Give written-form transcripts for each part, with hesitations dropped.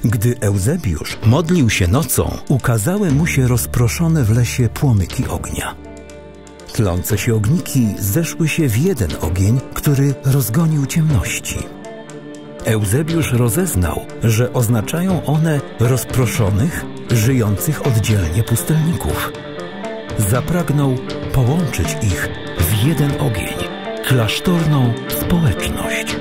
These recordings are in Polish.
Gdy Eusebiusz modlił się nocą, ukazały mu się rozproszone w lesie płomyki ognia. Tlące się ogniki zeszły się w jeden ogień, który rozgonił ciemności. Eusebiusz rozeznał, że oznaczają one rozproszonych, żyjących oddzielnie pustelników. Zapragnął połączyć ich w jeden ogień, klasztorną społeczność.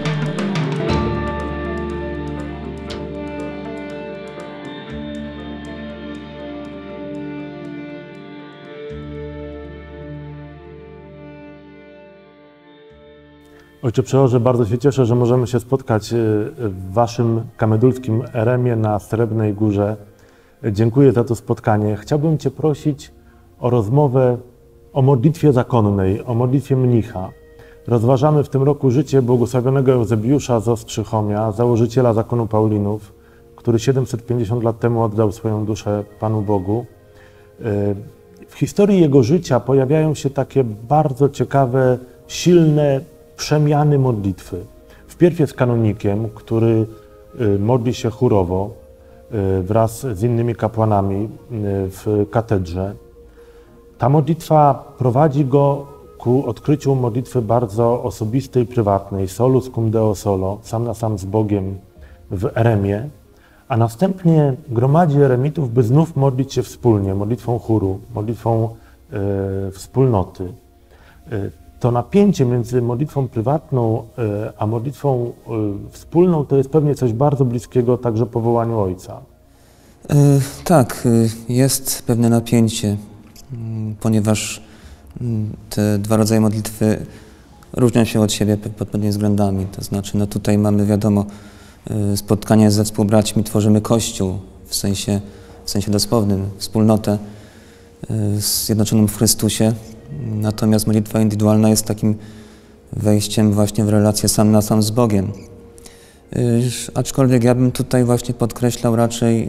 Ojcze Przeorze, bardzo się cieszę, że możemy się spotkać w Waszym kamedulskim eremie na Srebrnej Górze. Dziękuję za to spotkanie. Chciałbym Cię prosić o rozmowę o modlitwie zakonnej, o modlitwie mnicha. Rozważamy w tym roku życie błogosławionego Eusebiusza z Ostrzychomia, założyciela zakonu Paulinów, który 750 lat temu oddał swoją duszę Panu Bogu. W historii jego życia pojawiają się takie bardzo ciekawe, silne przemiany modlitwy. Wpierw jest kanonikiem, który modli się chórowo wraz z innymi kapłanami w katedrze. Ta modlitwa prowadzi go ku odkryciu modlitwy bardzo osobistej, prywatnej, solus cum Deo solo, sam na sam z Bogiem w eremie, a następnie gromadzi eremitów, by znów modlić się wspólnie, modlitwą chóru, modlitwą wspólnoty. To napięcie między modlitwą prywatną a modlitwą wspólną to jest pewnie coś bardzo bliskiego także powołaniu Ojca. Tak, jest pewne napięcie, ponieważ te dwa rodzaje modlitwy różnią się od siebie pod pewnymi względami. To znaczy, no tutaj mamy, wiadomo, spotkanie ze współbraćmi, tworzymy Kościół w sensie dosłownym, wspólnotę zjednoczoną w Chrystusie. Natomiast modlitwa indywidualna jest takim wejściem właśnie w relację sam na sam z Bogiem. Aczkolwiek ja bym tutaj właśnie podkreślał raczej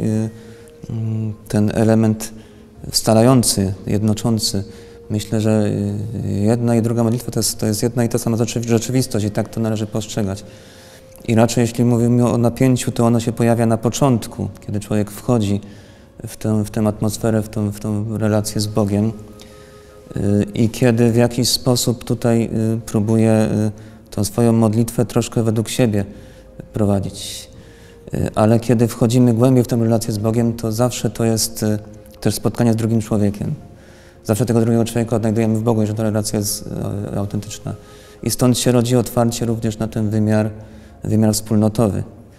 ten element scalający, jednoczący. Myślę, że jedna i druga modlitwa to jest jedna i ta sama rzeczywistość i tak to należy postrzegać. I jeśli mówimy o napięciu, to ono się pojawia na początku, kiedy człowiek wchodzi w tę atmosferę, w tą relację z Bogiem i kiedy w jakiś sposób tutaj próbuje tą swoją modlitwę troszkę według siebie prowadzić. Ale kiedy wchodzimy głębiej w tę relację z Bogiem, to zawsze to jest też spotkanie z drugim człowiekiem. Zawsze tego drugiego człowieka odnajdujemy w Bogu, jeżeli ta relacja jest autentyczna. I stąd się rodzi otwarcie również na ten wymiar wspólnotowy.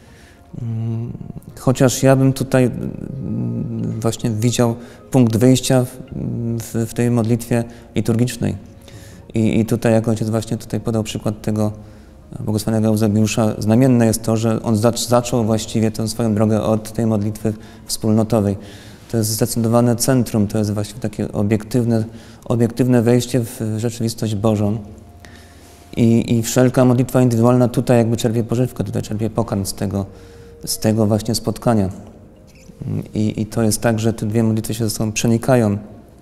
Chociaż ja bym tutaj właśnie widział punkt wyjścia w tej modlitwie liturgicznej. I tutaj, jak ojciec właśnie tutaj podał przykład tego błogosławionego Eusebiusza, znamienne jest to, że on zaczął właściwie tę swoją drogę od tej modlitwy wspólnotowej. To jest zdecydowane centrum, to jest właściwie takie obiektywne wejście w rzeczywistość Bożą. I wszelka modlitwa indywidualna tutaj jakby czerpie pożywkę, tutaj czerpie pokarm z tego właśnie spotkania. I to jest tak, że te dwie modlitwy się ze sobą przenikają.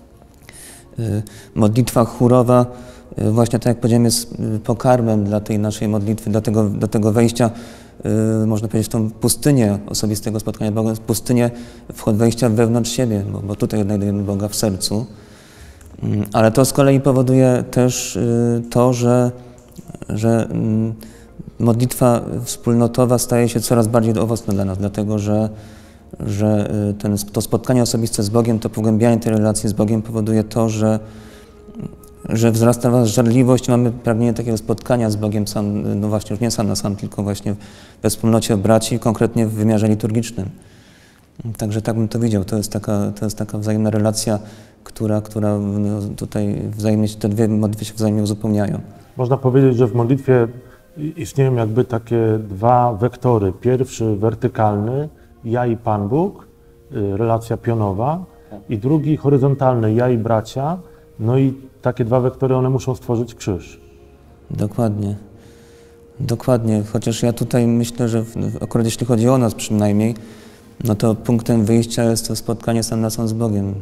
Modlitwa chórowa właśnie tak jak powiedziałem jest pokarmem dla tej naszej modlitwy, do tego wejścia, można powiedzieć, w tą pustynię osobistego spotkania z Bogiem, pustynię wejścia wewnątrz siebie, bo tutaj odnajdujemy Boga w sercu. Ale to z kolei powoduje też to, że modlitwa wspólnotowa staje się coraz bardziej owocna dla nas, dlatego że to spotkanie osobiste z Bogiem, to pogłębianie tej relacji z Bogiem powoduje to, że wzrasta was żarliwość, mamy pragnienie takiego spotkania z Bogiem no właśnie już nie sam na sam, tylko właśnie we wspólnocie braci, konkretnie w wymiarze liturgicznym. Także tak bym to widział. To jest taka wzajemna relacja, która no, tutaj wzajemnie te dwie modlitwy się wzajemnie uzupełniają. Można powiedzieć, że w modlitwie istnieją jakby takie dwa wektory. Pierwszy wertykalny, ja i Pan Bóg, relacja pionowa, i drugi horyzontalny, ja i bracia. No i takie dwa wektory, one muszą stworzyć krzyż. Dokładnie. Dokładnie. Chociaż ja tutaj myślę, że akurat jeśli chodzi o nas przynajmniej, no to punktem wyjścia jest to spotkanie sam na sam z Bogiem.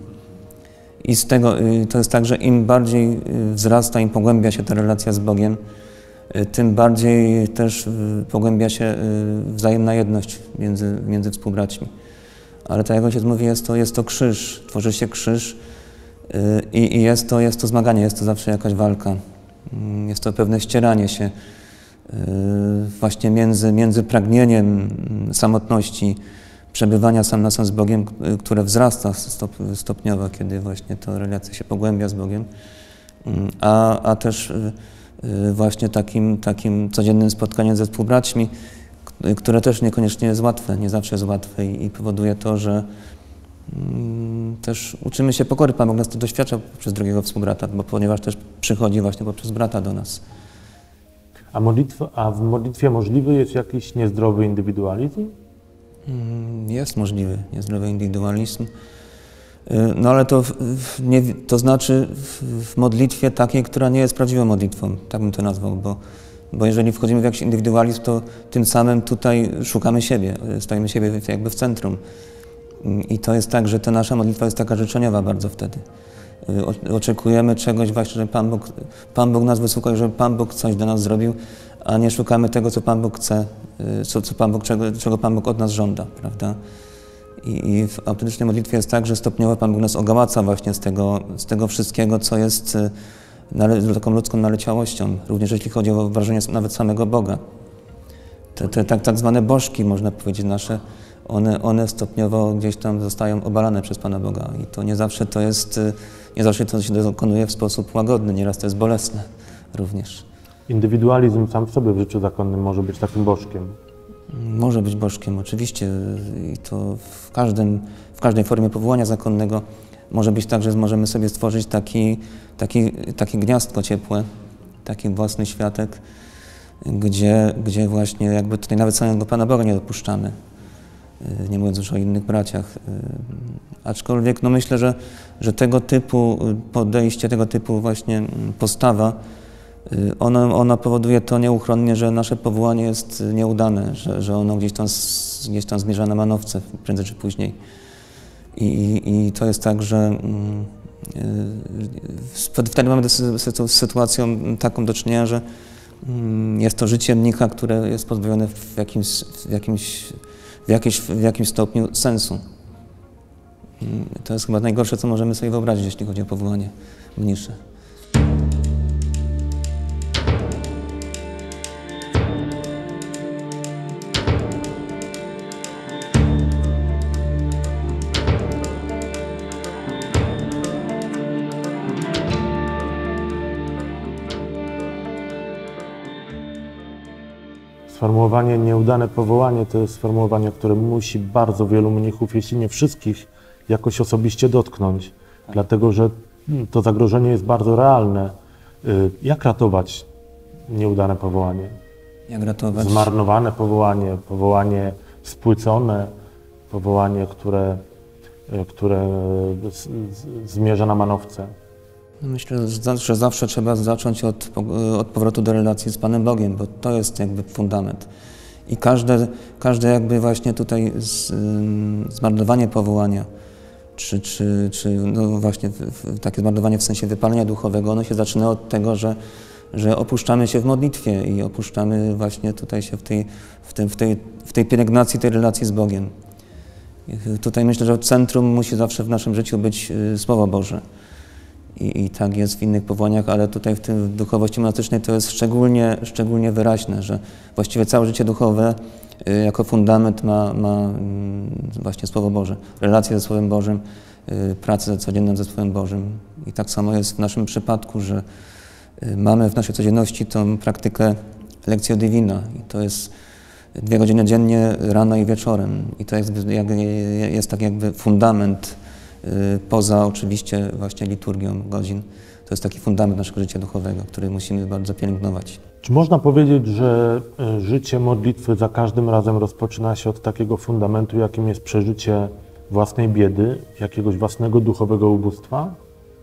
I to jest tak, że im bardziej wzrasta, im pogłębia się ta relacja z Bogiem, tym bardziej też pogłębia się wzajemna jedność między współbraćmi. Ale tak jak ojciec mówi, jest to krzyż, tworzy się krzyż i jest to zmaganie, jest to zawsze jakaś walka. Jest to pewne ścieranie się właśnie między pragnieniem samotności, przebywania sam na sam z Bogiem, które wzrasta stopniowo, kiedy właśnie ta relacja się pogłębia z Bogiem, a też właśnie takim codziennym spotkaniem ze współbraćmi, które też niekoniecznie jest łatwe, nie zawsze jest łatwe i powoduje to, że też uczymy się pokory. Pan Bóg nas to doświadcza przez drugiego współbrata, ponieważ też przychodzi właśnie poprzez brata do nas. A w modlitwie możliwy jest jakiś niezdrowy indywidualizm? Jest możliwy niezdrowy indywidualizm, no ale to znaczy w modlitwie takiej, która nie jest prawdziwą modlitwą, tak bym to nazwał, bo jeżeli wchodzimy w jakiś indywidualizm, to tym samym tutaj szukamy siebie, stajemy siebie jakby w centrum. I to jest tak, że ta nasza modlitwa jest taka życzeniowa bardzo wtedy. Oczekujemy czegoś właśnie, że Pan Bóg nas wysłuchał, żeby Pan Bóg coś dla nas zrobił, a nie szukamy tego, co Pan Bóg chce, czego Pan Bóg od nas żąda, prawda? I w autentycznej modlitwie jest tak, że stopniowo Pan Bóg nas ogałaca właśnie z tego wszystkiego, co jest taką ludzką naleciałością, również jeśli chodzi o wyobrażenie nawet samego Boga. Te tak zwane bożki, można powiedzieć, nasze, one stopniowo gdzieś tam zostają obalane przez Pana Boga i to nie zawsze to się dokonuje w sposób łagodny, nieraz to jest bolesne również. Indywidualizm sam w sobie w życiu zakonnym może być takim bożkiem. Może być bożkiem, oczywiście, i to w każdej formie powołania zakonnego może być tak, że możemy sobie stworzyć takie gniazdko ciepłe, taki własny światek, gdzie właśnie jakby tutaj nawet samego Pana Boga nie dopuszczamy, nie mówiąc już o innych braciach. Aczkolwiek no myślę, że tego typu podejście, tego typu właśnie postawa, ona powoduje to nieuchronnie, że nasze powołanie jest nieudane, że ono gdzieś tam zmierza na manowce prędzej czy później. I to jest tak, że wtedy mamy z sytuacją taką do czynienia, że jest to życie mnicha, które jest pozbawione w jakimś stopniu sensu. To jest chyba najgorsze, co możemy sobie wyobrazić, jeśli chodzi o powołanie mnisze. Sformułowanie nieudane powołanie to jest sformułowanie, które musi bardzo wielu mnichów, jeśli nie wszystkich, jakoś osobiście dotknąć, dlatego że to zagrożenie jest bardzo realne. Jak ratować nieudane powołanie? Jak ratować? Zmarnowane powołanie spłycone, powołanie, które zmierza na manowce. Myślę, że zawsze trzeba zacząć od powrotu do relacji z Panem Bogiem, bo to jest jakby fundament. I każde jakby właśnie tutaj zmarnowanie powołania, czy no właśnie takie zmarnowanie w sensie wypalenia duchowego, ono się zaczyna od tego, że opuszczamy się w modlitwie i opuszczamy właśnie tutaj się w tej pielęgnacji tej relacji z Bogiem. I tutaj myślę, że centrum musi zawsze w naszym życiu być Słowo Boże. I tak jest w innych powołaniach, ale tutaj w tym duchowości monastycznej to jest szczególnie wyraźne, że właściwie całe życie duchowe jako fundament ma właśnie Słowo Boże, relacje ze Słowem Bożym, pracę codzienną ze Słowem Bożym. I tak samo jest w naszym przypadku, że mamy w naszej codzienności tą praktykę Lectio Divina i to jest 2 godziny dziennie, rano i wieczorem. I to jest tak jakby fundament poza oczywiście właśnie liturgią godzin. To jest taki fundament naszego życia duchowego, który musimy bardzo pielęgnować. Czy można powiedzieć, że życie modlitwy za każdym razem rozpoczyna się od takiego fundamentu, jakim jest przeżycie własnej biedy, jakiegoś własnego duchowego ubóstwa?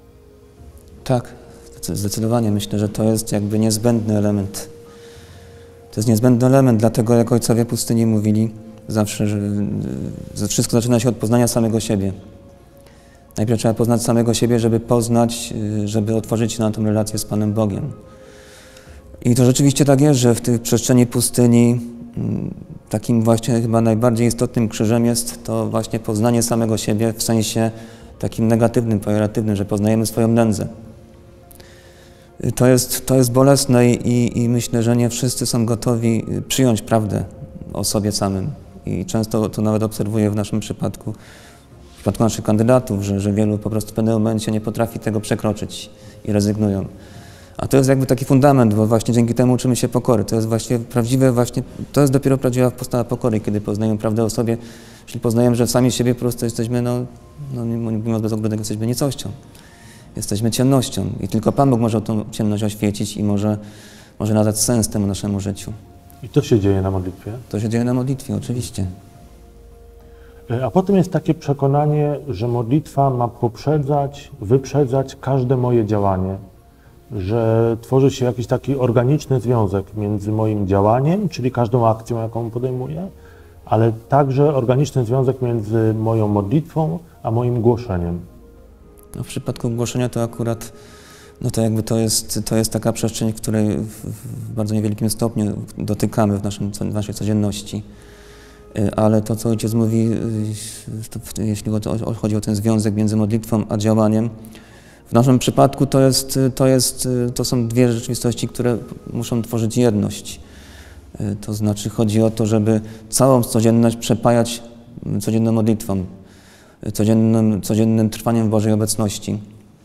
Tak, zdecydowanie. Myślę, że to jest jakby niezbędny element. To jest niezbędny element, dlatego jak ojcowie pustyni mówili zawsze, że wszystko zaczyna się od poznania samego siebie. Najpierw trzeba poznać samego siebie, żeby poznać, żeby otworzyć się na tę relację z Panem Bogiem. I to rzeczywiście tak jest, że w tej przestrzeni pustyni takim właśnie chyba najbardziej istotnym krzyżem jest to właśnie poznanie samego siebie w sensie takim negatywnym, pejoratywnym, że poznajemy swoją nędzę. To jest bolesne i myślę, że nie wszyscy są gotowi przyjąć prawdę o sobie samym. I często to nawet obserwuję w naszym przypadku, w przypadku naszych kandydatów, że wielu po prostu w pewnym momencie nie potrafi tego przekroczyć i rezygnują. A to jest jakby taki fundament, bo właśnie dzięki temu uczymy się pokory. To jest właśnie prawdziwe, to jest dopiero prawdziwa postawa pokory, kiedy poznajemy prawdę o sobie, jeśli poznajemy, że sami siebie po prostu jesteśmy, mówiąc bez ogródek, jesteśmy nicością. Jesteśmy ciemnością i tylko Pan Bóg może tą ciemność oświecić i może nadać sens temu naszemu życiu. I to się dzieje na modlitwie? To się dzieje na modlitwie, oczywiście. A potem jest takie przekonanie, że modlitwa ma wyprzedzać każde moje działanie, że tworzy się jakiś taki organiczny związek między moim działaniem, czyli każdą akcją, jaką podejmuję, ale także organiczny związek między moją modlitwą a moim głoszeniem. No w przypadku głoszenia to akurat, to jest taka przestrzeń, w której w bardzo niewielkim stopniu dotykamy w naszej codzienności. Ale to, co ojciec mówi, jeśli chodzi o ten związek między modlitwą a działaniem, w naszym przypadku to są dwie rzeczywistości, które muszą tworzyć jedność. To znaczy chodzi o to, żeby całą codzienność przepajać codzienną modlitwą, codziennym trwaniem w Bożej obecności.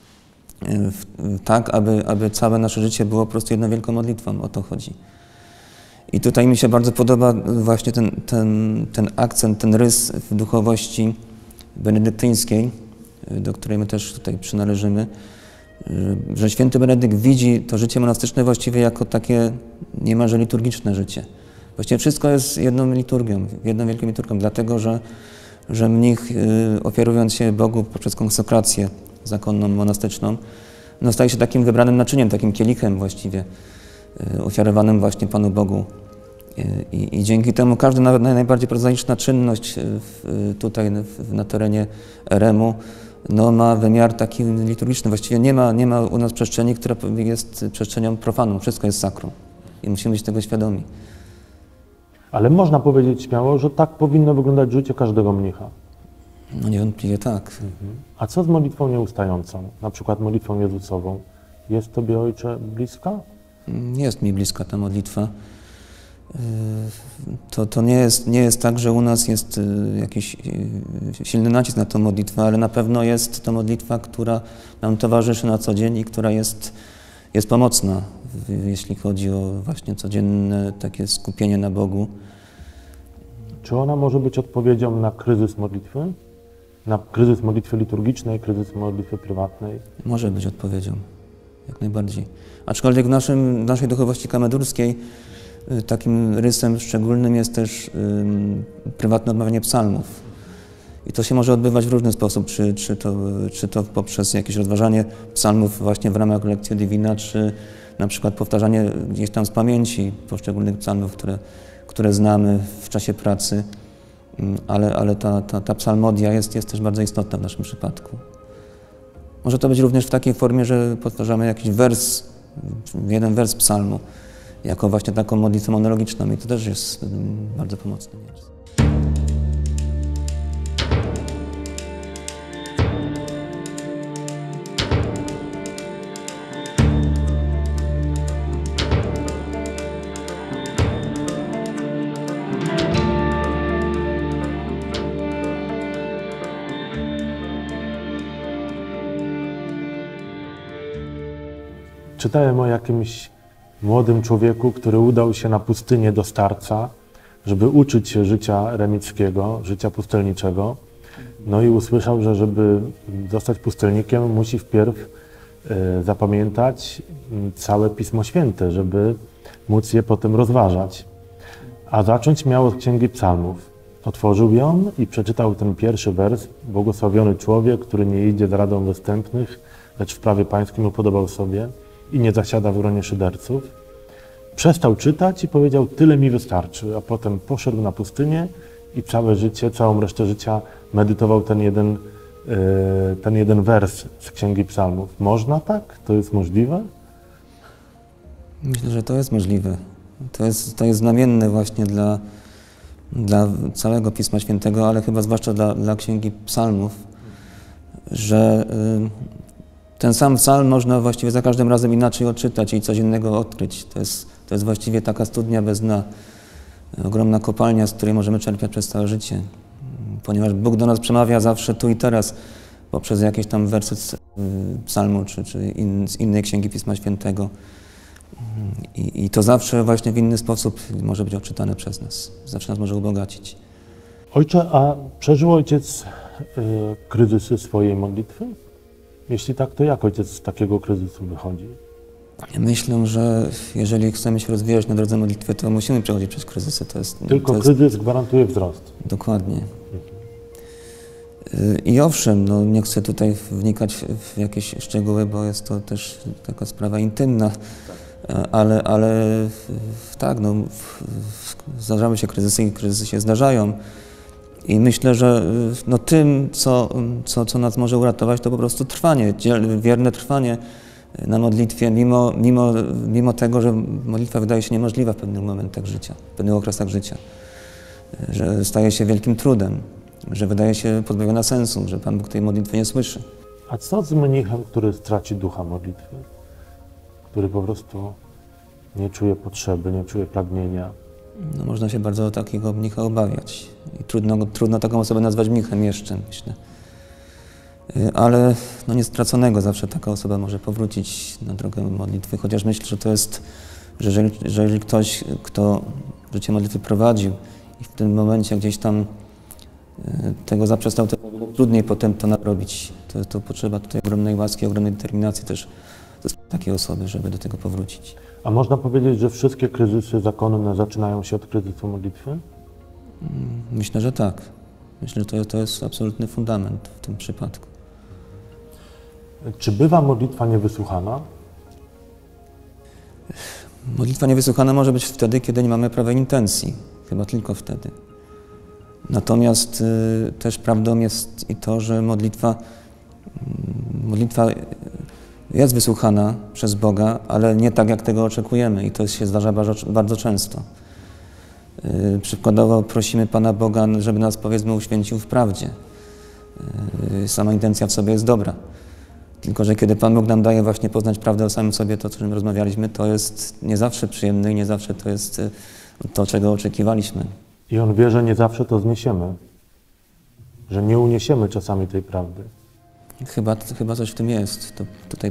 Tak, aby całe nasze życie było po prostu jedną wielką modlitwą. O to chodzi. I tutaj mi się bardzo podoba właśnie ten akcent, ten rys w duchowości benedyktyńskiej, do której my też tutaj przynależymy, że święty Benedykt widzi to życie monastyczne właściwie jako takie niemalże liturgiczne życie. Właściwie wszystko jest jedną liturgią, jedną wielką liturgią, dlatego że mnich, ofiarując się Bogu poprzez konsekrację zakonną, monastyczną, staje się takim wybranym naczyniem, takim kielichem właściwie, ofiarowanym właśnie Panu Bogu. I dzięki temu każda nawet najbardziej prozaiczna czynność tutaj na terenie Eremu ma wymiar taki liturgiczny. Właściwie nie ma u nas przestrzeni, która jest przestrzenią profaną. Wszystko jest sakrum i musimy być tego świadomi. Ale można powiedzieć śmiało, że tak powinno wyglądać życie każdego mnicha. No niewątpliwie tak. A co z modlitwą nieustającą, na przykład modlitwą Jezusową? Jest Tobie, Ojcze, bliska? Jest mi bliska ta modlitwa. To nie jest tak, że u nas jest jakiś silny nacisk na tę modlitwę, ale na pewno jest to modlitwa, która nam towarzyszy na co dzień i która jest pomocna, jeśli chodzi o właśnie codzienne takie skupienie na Bogu. Czy ona może być odpowiedzią na kryzys modlitwy? Na kryzys modlitwy liturgicznej, kryzys modlitwy prywatnej? Może być odpowiedzią, jak najbardziej. Aczkolwiek w naszej duchowości kamedurskiej takim rysem szczególnym jest też prywatne odmawianie psalmów. I to się może odbywać w różny sposób, czy to poprzez jakieś rozważanie psalmów właśnie w ramach Lectio Divina, czy na przykład powtarzanie gdzieś tam z pamięci poszczególnych psalmów, które znamy w czasie pracy, ale ta psalmodia jest też bardzo istotna w naszym przypadku. Może to być również w takiej formie, że powtarzamy jakiś jeden wers psalmu, jako właśnie taką modlitwę monologiczną i to też jest bardzo pomocne. Czytałem o jakimś młodym człowieku, który udał się na pustynię do starca, żeby uczyć się życia eremickiego, życia pustelniczego. No i usłyszał, że żeby zostać pustelnikiem, musi wpierw zapamiętać całe Pismo Święte, żeby móc je potem rozważać. A zacząć miał od Księgi Psalmów. Otworzył ją i przeczytał ten pierwszy wers. Błogosławiony człowiek, który nie idzie za radą występnych, lecz w prawie pańskim upodobał sobie i nie zasiada w gronie szyderców. Przestał czytać i powiedział, tyle mi wystarczy, a potem poszedł na pustynię i całe życie, całą resztę życia medytował ten jeden wers z Księgi Psalmów. Można tak? To jest możliwe? Myślę, że to jest możliwe. To jest znamienne właśnie dla całego Pisma Świętego, ale chyba zwłaszcza dla Księgi Psalmów, że ten sam psalm można właściwie za każdym razem inaczej odczytać i coś innego odkryć. To jest właściwie taka studnia bez dna, ogromna kopalnia, z której możemy czerpać przez całe życie. Ponieważ Bóg do nas przemawia zawsze tu i teraz poprzez jakiś tam werset z psalmu czy z innej księgi Pisma Świętego. I to zawsze właśnie w inny sposób może być odczytane przez nas. Zawsze nas może ubogacić. Ojcze, a przeżył ojciec kryzysy swojej modlitwy? Jeśli tak, to jak ojciec z takiego kryzysu wychodzi? Myślę, że jeżeli chcemy się rozwijać na drodze modlitwy, to musimy przechodzić przez kryzysy. Kryzys gwarantuje wzrost. Dokładnie. I owszem, no nie chcę tutaj wnikać w jakieś szczegóły, bo jest to też taka sprawa intymna, ale tak, no, zdarzały się kryzysy i kryzysy się zdarzają. I myślę, że no, tym, co nas może uratować, to po prostu trwanie, wierne trwanie na modlitwie, mimo tego, że modlitwa wydaje się niemożliwa w pewnych momentach życia, w pewnych okresach życia, że staje się wielkim trudem, że wydaje się pozbawiona sensu, że Pan Bóg tej modlitwy nie słyszy. A co z mnichem, który straci ducha modlitwy? Który po prostu nie czuje potrzeby, nie czuje pragnienia? No, można się bardzo takiego mnicha obawiać. I trudno taką osobę nazwać mnichem jeszcze, myślę. Ale no, niestraconego zawsze taka osoba może powrócić na drogę modlitwy, chociaż myślę, że to jest, że jeżeli ktoś, kto życie modlitwy prowadził i w tym momencie gdzieś tam tego zaprzestał, to trudniej potem to nadrobić. To potrzeba tutaj ogromnej łaski, ogromnej determinacji też takiej osoby, żeby do tego powrócić. A można powiedzieć, że wszystkie kryzysy zakonne zaczynają się od kryzysu modlitwy? Myślę, że tak. Myślę, że to jest absolutny fundament w tym przypadku. Czy bywa modlitwa niewysłuchana? Modlitwa niewysłuchana może być wtedy, kiedy nie mamy prawej intencji. Chyba tylko wtedy. Natomiast też prawdą jest i to, że modlitwa jest wysłuchana przez Boga, ale nie tak, jak tego oczekujemy i to się zdarza bardzo często. Przykładowo prosimy Pana Boga, żeby nas, powiedzmy, uświęcił w prawdzie. Sama intencja w sobie jest dobra. Tylko że kiedy Pan Bóg nam daje właśnie poznać prawdę o samym sobie, to o czym rozmawialiśmy, to jest nie zawsze przyjemne i nie zawsze to jest to, czego oczekiwaliśmy. I On wie, że nie zawsze to zniesiemy, że nie uniesiemy czasami tej prawdy. Chyba coś w tym jest. Tutaj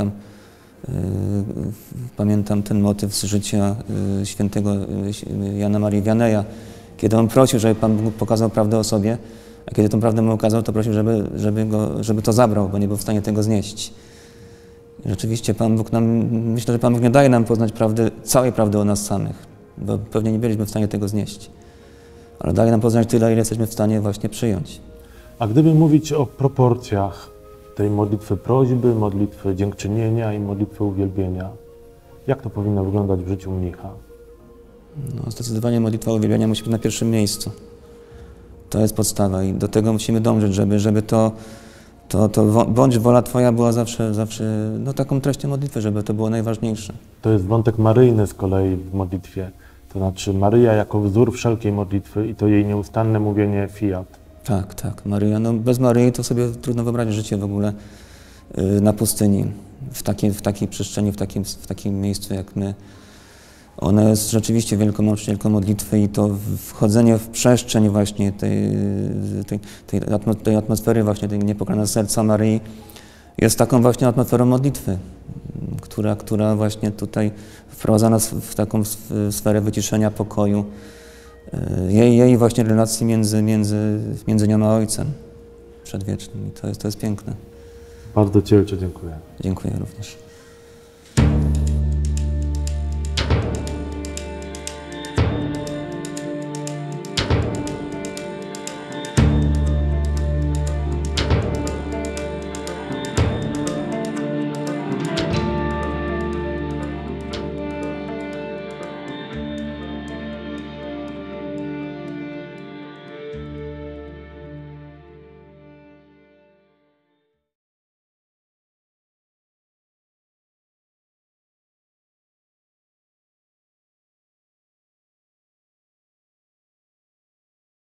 pamiętam ten motyw z życia świętego Jana Marii Wianeja, kiedy on prosił, żeby Pan Bóg pokazał prawdę o sobie, a kiedy tę prawdę mu okazał, to prosił, żeby to zabrał, bo nie był w stanie tego znieść. I rzeczywiście myślę, że Pan Bóg nie daje nam poznać całej prawdy o nas samych, bo pewnie nie byliśmy w stanie tego znieść. Ale daje nam poznać tyle, ile jesteśmy w stanie właśnie przyjąć. A gdyby mówić o proporcjach tej modlitwy prośby, modlitwy dziękczynienia i modlitwy uwielbienia, jak to powinno wyglądać w życiu mnicha? No, zdecydowanie modlitwa uwielbienia musi być na pierwszym miejscu. To jest podstawa i do tego musimy dążyć, żeby to bądź wola Twoja była zawsze no, taką treścią modlitwy, żeby to było najważniejsze. To jest wątek maryjny z kolei w modlitwie. To znaczy Maryja jako wzór wszelkiej modlitwy i to jej nieustanne mówienie fiat. Tak. Maryja, no bez Maryi to sobie trudno wyobrazić życie w ogóle na pustyni, w takiej przestrzeni, w takim miejscu jak my. Ona jest rzeczywiście wielką modlitwy i to wchodzenie w przestrzeń właśnie tej atmosfery właśnie tej niepokalane serca Maryi jest taką właśnie atmosferą modlitwy, która właśnie tutaj wprowadza nas w taką sferę wyciszenia, pokoju, jej właśnie relacji między nią a Ojcem Przedwiecznym. I to jest piękne. Bardzo Ci, Ojcze, dziękuję. Dziękuję również.